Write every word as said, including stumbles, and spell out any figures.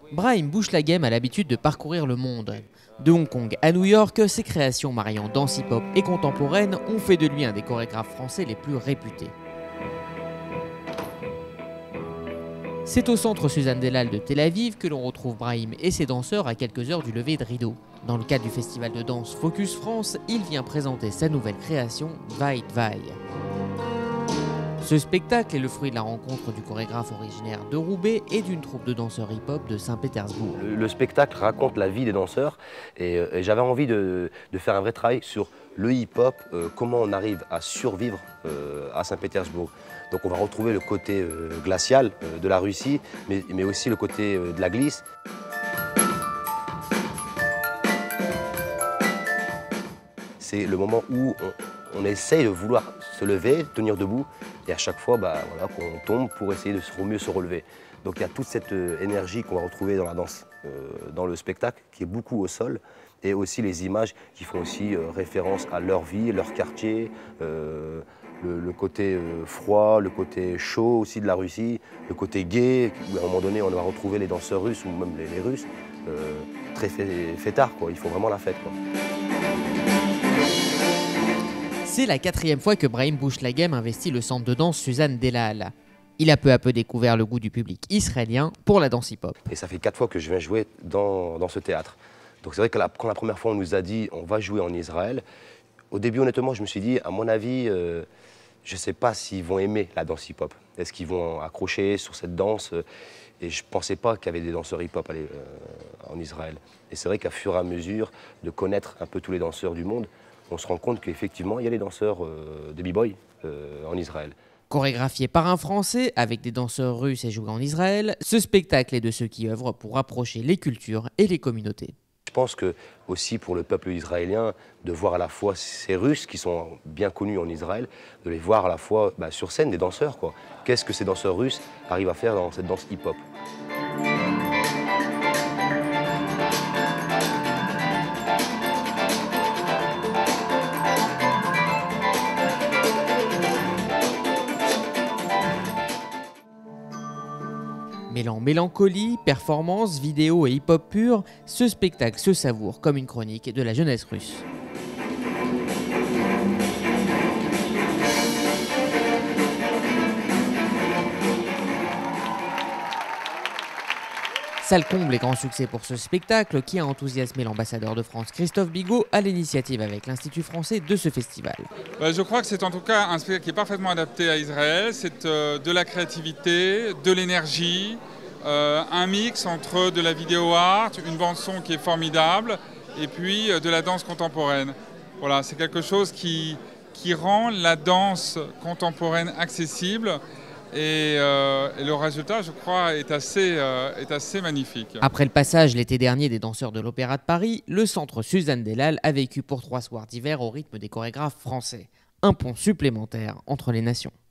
Brahim Bouchlaghem a l'habitude de parcourir le monde. De Hong Kong à New York, ses créations mariant danse hip-hop et contemporaine ont fait de lui un des chorégraphes français les plus réputés. C'est au centre Suzanne Delal de Tel Aviv que l'on retrouve Brahim et ses danseurs à quelques heures du lever de rideau. Dans le cadre du festival de danse Focus France, il vient présenter sa nouvelle création, Dvai Dvai. Ce spectacle est le fruit de la rencontre du chorégraphe originaire de Roubaix et d'une troupe de danseurs hip-hop de Saint-Pétersbourg. Le, le spectacle raconte la vie des danseurs et, et j'avais envie de, de faire un vrai travail sur le hip-hop, euh, comment on arrive à survivre euh, à Saint-Pétersbourg. Donc on va retrouver le côté euh, glacial euh, de la Russie, mais, mais aussi le côté euh, de la glisse. C'est le moment où on, on essaye de vouloir se lever, tenir debout, et à chaque fois bah, voilà, qu'on tombe pour essayer de se, mieux se relever. Donc il y a toute cette euh, énergie qu'on va retrouver dans la danse, euh, dans le spectacle, qui est beaucoup au sol, et aussi les images qui font aussi euh, référence à leur vie, leur quartier, euh, le, le côté euh, froid, le côté chaud aussi de la Russie, le côté gay, où à un moment donné on va retrouver les danseurs russes ou même les, les Russes, euh, très fêtards, quoi. Ils font vraiment la fête, quoi. C'est la quatrième fois que Brahim Bouchlaghem investit le centre de danse Suzanne Delal. Il a peu à peu découvert le goût du public israélien pour la danse hip-hop. Et ça fait quatre fois que je viens jouer dans, dans ce théâtre. Donc c'est vrai que la, quand la première fois on nous a dit on va jouer en Israël, au début honnêtement je me suis dit à mon avis, euh, je ne sais pas s'ils vont aimer la danse hip-hop. Est-ce qu'ils vont accrocher sur cette danse? Et je ne pensais pas qu'il y avait des danseurs hip-hop euh, en Israël. Et c'est vrai qu'à fur et à mesure de connaître un peu tous les danseurs du monde, on se rend compte qu'effectivement, il y a les danseurs euh, de b-boy euh, en Israël. Chorégraphié par un Français, avec des danseurs russes et joué en Israël, ce spectacle est de ceux qui œuvrent pour rapprocher les cultures et les communautés. Je pense que aussi pour le peuple israélien, de voir à la fois ces Russes qui sont bien connus en Israël, de les voir à la fois bah, sur scène, des danseurs, quoi. Qu'est-ce que ces danseurs russes arrivent à faire dans cette danse hip-hop? Mêlant mélancolie, performance, vidéo et hip-hop pur, ce spectacle se savoure comme une chronique de la jeunesse russe. Salle comble et grand succès pour ce spectacle qui a enthousiasmé l'ambassadeur de France Christophe Bigot à l'initiative avec l'Institut français de ce festival. Je crois que c'est en tout cas un spectacle qui est parfaitement adapté à Israël. C'est de la créativité, de l'énergie, euh, un mix entre de la vidéo art, une bande son qui est formidable et puis de la danse contemporaine. Voilà, c'est quelque chose qui, qui rend la danse contemporaine accessible. Et, euh, et le résultat, je crois, est assez, euh, est assez magnifique. Après le passage l'été dernier des danseurs de l'Opéra de Paris, le centre Suzanne Delal a vécu pour trois soirs d'hiver au rythme des chorégraphes français. Un pont supplémentaire entre les nations.